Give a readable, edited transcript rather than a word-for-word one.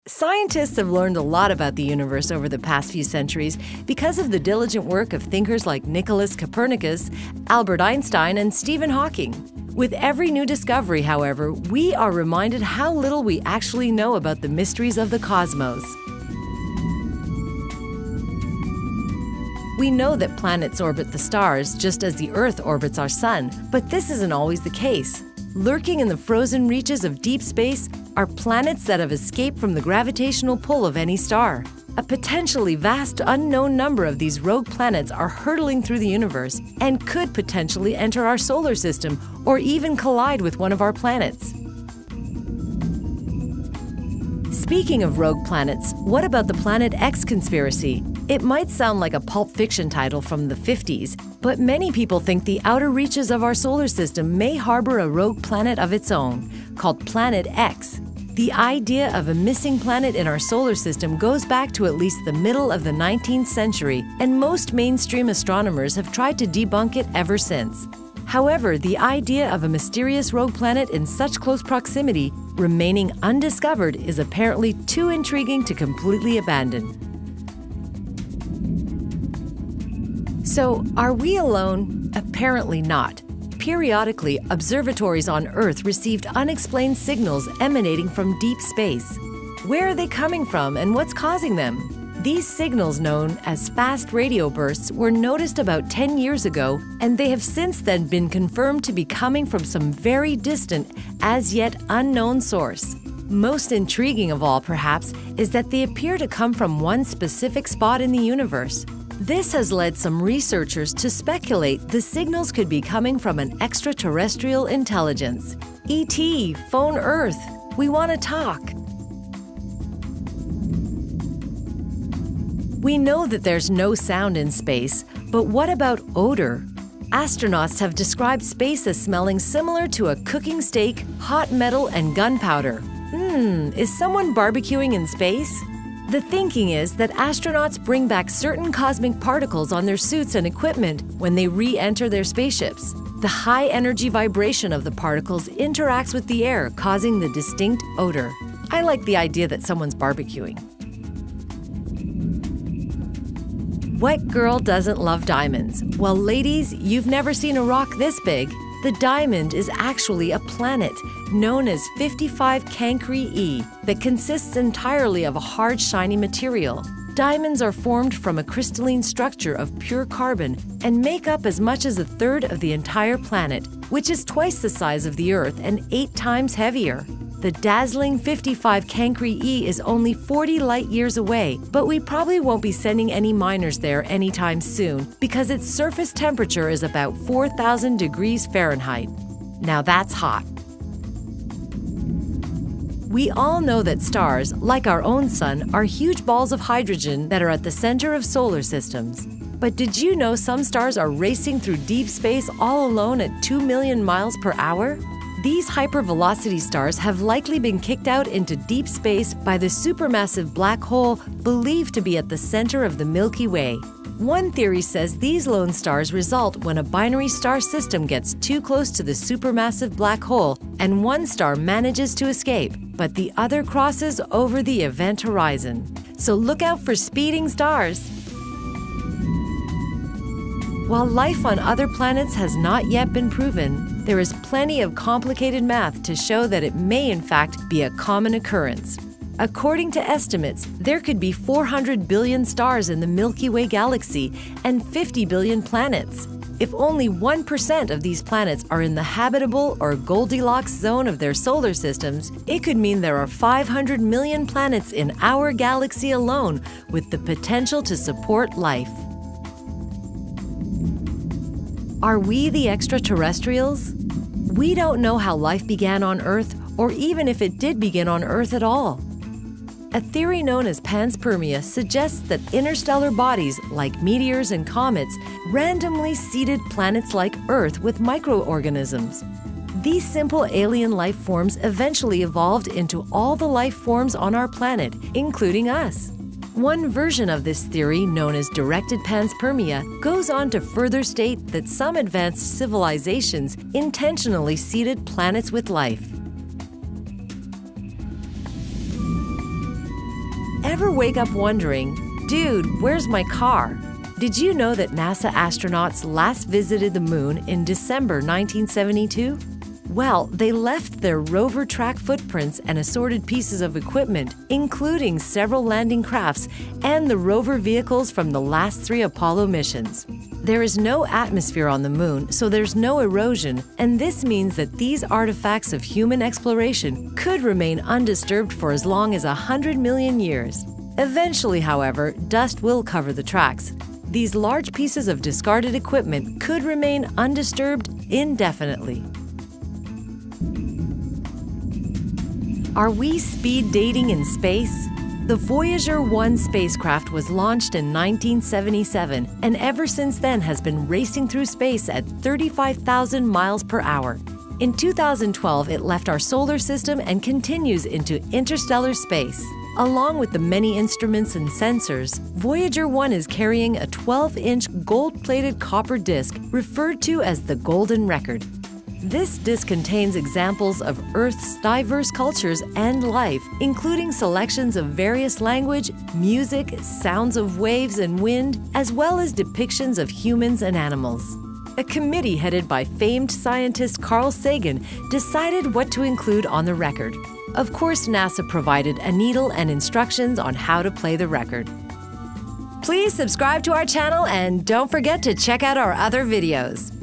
Scientists have learned a lot about the universe over the past few centuries because of the diligent work of thinkers like Nicholas Copernicus, Albert Einstein, and Stephen Hawking. With every new discovery, however, we are reminded how little we actually know about the mysteries of the cosmos. We know that planets orbit the stars just as the Earth orbits our sun, but this isn't always the case. Lurking in the frozen reaches of deep space are planets that have escaped from the gravitational pull of any star. A potentially vast unknown number of these rogue planets are hurtling through the universe and could potentially enter our solar system or even collide with one of our planets. Speaking of rogue planets, what about the Planet X conspiracy? It might sound like a Pulp Fiction title from the 50s, but many people think the outer reaches of our solar system may harbor a rogue planet of its own, called Planet X. The idea of a missing planet in our solar system goes back to at least the middle of the 19th century, and most mainstream astronomers have tried to debunk it ever since. However, the idea of a mysterious rogue planet in such close proximity remaining undiscovered is apparently too intriguing to completely abandon. So, are we alone? Apparently not. Periodically, observatories on Earth received unexplained signals emanating from deep space. Where are they coming from and what's causing them? These signals, known as fast radio bursts, were noticed about 10 years ago, and they have since then been confirmed to be coming from some very distant, as yet unknown source. Most intriguing of all, perhaps, is that they appear to come from one specific spot in the universe. This has led some researchers to speculate the signals could be coming from an extraterrestrial intelligence. ET, phone Earth, we want to talk. We know that there's no sound in space, but what about odor? Astronauts have described space as smelling similar to a cooking steak, hot metal, and gunpowder. Is someone barbecuing in space? The thinking is that astronauts bring back certain cosmic particles on their suits and equipment when they re-enter their spaceships. The high-energy vibration of the particles interacts with the air, causing the distinct odor. I like the idea that someone's barbecuing. What girl doesn't love diamonds? Well, ladies, you've never seen a rock this big. The diamond is actually a planet known as 55 Cancri E that consists entirely of a hard, shiny material. Diamonds are formed from a crystalline structure of pure carbon and make up as much as a third of the entire planet, which is twice the size of the Earth and 8 times heavier. The dazzling 55 Cancri E is only 40 light-years away, but we probably won't be sending any miners there anytime soon because its surface temperature is about 4,000 degrees Fahrenheit. Now that's hot. We all know that stars, like our own sun, are huge balls of hydrogen that are at the center of solar systems. But did you know some stars are racing through deep space all alone at 2 million miles per hour? These hypervelocity stars have likely been kicked out into deep space by the supermassive black hole believed to be at the center of the Milky Way. One theory says these lone stars result when a binary star system gets too close to the supermassive black hole and one star manages to escape, but the other crosses over the event horizon. So look out for speeding stars! While life on other planets has not yet been proven, there is plenty of complicated math to show that it may in fact be a common occurrence. According to estimates, there could be 400 billion stars in the Milky Way galaxy and 50 billion planets. If only 1% of these planets are in the habitable or Goldilocks zone of their solar systems, it could mean there are 500 million planets in our galaxy alone with the potential to support life. Are we the extraterrestrials? We don't know how life began on Earth, or even if it did begin on Earth at all. A theory known as panspermia suggests that interstellar bodies, like meteors and comets, randomly seeded planets like Earth with microorganisms. These simple alien life forms eventually evolved into all the life forms on our planet, including us. One version of this theory, known as directed panspermia, goes on to further state that some advanced civilizations intentionally seeded planets with life. Ever wake up wondering, dude, where's my car? Did you know that NASA astronauts last visited the moon in December 1972? Well, they left their rover track footprints and assorted pieces of equipment, including several landing crafts and the rover vehicles from the last 3 Apollo missions. There is no atmosphere on the moon, so there's no erosion, and this means that these artifacts of human exploration could remain undisturbed for as long as 100 million years. Eventually, however, dust will cover the tracks. These large pieces of discarded equipment could remain undisturbed indefinitely. Are we speed dating in space? The Voyager 1 spacecraft was launched in 1977 and ever since then has been racing through space at 35,000 miles per hour. In 2012, it left our solar system and continues into interstellar space. Along with the many instruments and sensors, Voyager 1 is carrying a 12-inch gold-plated copper disc referred to as the Golden Record. This disc contains examples of Earth's diverse cultures and life, including selections of various language, music, sounds of waves and wind, as well as depictions of humans and animals. A committee headed by famed scientist Carl Sagan decided what to include on the record. Of course, NASA provided a needle and instructions on how to play the record. Please subscribe to our channel and don't forget to check out our other videos.